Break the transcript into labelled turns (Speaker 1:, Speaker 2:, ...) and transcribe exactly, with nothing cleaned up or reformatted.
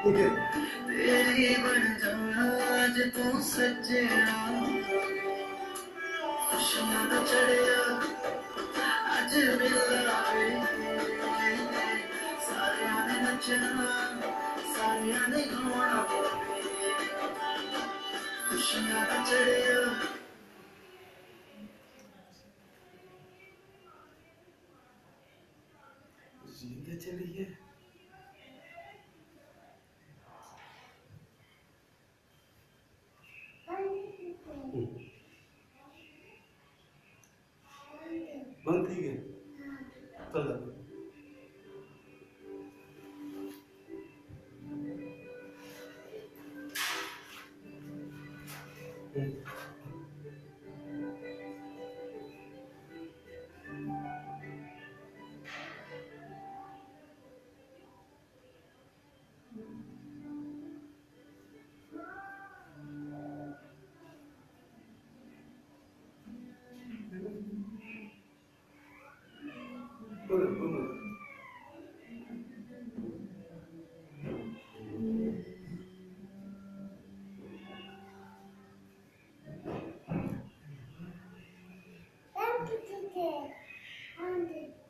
Speaker 1: तेरी बन जाना आज तू सजना खुशियां दा चढ़िया आज मिला वे सारियां ने नचना सारियां ने गाना खुशियां दा चढ़िया जिंदगी चली है बंद ठीक है चल बोल बोल
Speaker 2: Thank you.